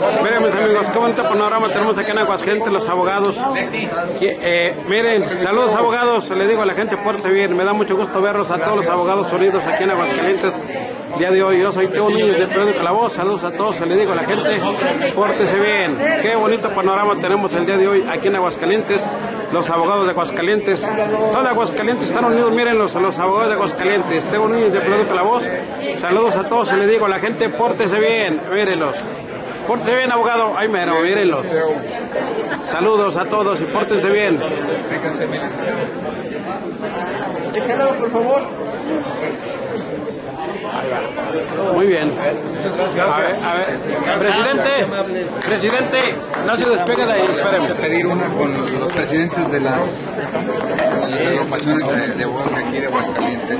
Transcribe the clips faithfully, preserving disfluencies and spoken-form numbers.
Miren, mis amigos, qué bonito panorama tenemos aquí en Aguascalientes, los abogados. Que, eh, miren, saludos abogados, le digo a la gente, pórtese bien. Me da mucho gusto verlos a todos los abogados unidos aquí en Aguascalientes. El día de hoy, yo soy Teo Núñez de Periódico La Voz. Saludos a todos, le digo a la gente, pórtese bien. Qué bonito panorama tenemos el día de hoy aquí en Aguascalientes. Los abogados de Aguascalientes, todos de Aguascalientes están unidos, miren los, los abogados de Aguascalientes. Teo Núñez de Periódico La Voz. Saludos a todos, le digo a la gente, pórtese bien, mírenlos. Pórtese bien, abogado. Ay, mero, mírenlos. Saludos a todos y pórtense bien. Déjalo, por favor. Muy bien. Muchas gracias. A ver, a ver. Presidente, presidente, no se despegue de ahí. Espérame. Vamos a pedir una con los presidentes de las, de las agrupaciones de, de abogados aquí de Aguascalientes.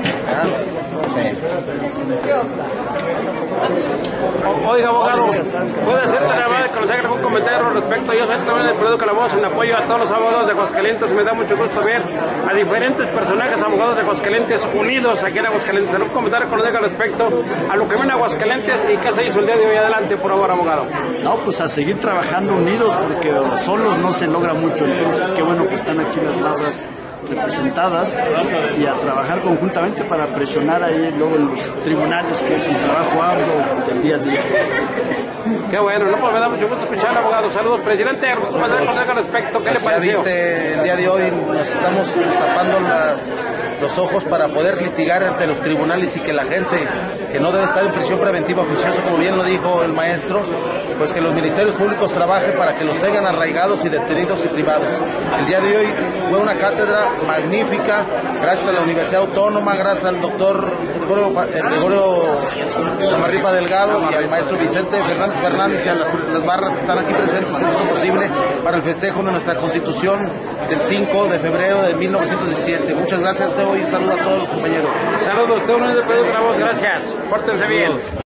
O, oiga, abogado, ¿puede hacer la llamada que nos haga algún comentario al respecto? Yo soy también del Periódico La Voz, en apoyo a todos los abogados de Aguascalientes. Me da mucho gusto ver a diferentes personajes abogados de Aguascalientes unidos aquí en Aguascalientes. ¿Algún comentario que nos diga al respecto a lo que viene a Aguascalientes y qué se hizo el día de hoy? Adelante, por favor, abogado. No, pues a seguir trabajando unidos, porque solos no se logra mucho. Entonces, qué bueno que están aquí las barras representadas y a trabajar conjuntamente para presionar ahí luego en los tribunales, que es un trabajo arduo del día a día. Qué bueno, no, pues me da mucho gusto escuchar al abogado. Saludos, presidente. Al respecto, ¿qué le pareció? Ya viste, el día de hoy nos estamos destapando las, los ojos para poder litigar ante los tribunales y que la gente que no debe estar en prisión preventiva oficiosa, como bien lo dijo el maestro, pues que los ministerios públicos trabajen para que los tengan arraigados y detenidos y privados. El día de hoy fue una cátedra magnífica, gracias a la Universidad Autónoma, gracias al doctor Gregorio, Gregorio Samarripa Delgado y al maestro Vicente Fernández Fernández y a las, las barras que están aquí presentes, que hizo posible para el festejo de nuestra Constitución del cinco de febrero de mil novecientos diecisiete. Muchas gracias, Teo, y saludos a todos los compañeros. Saludos, Teo Núñez de Periódico La Voz, gracias. Pórtense bien.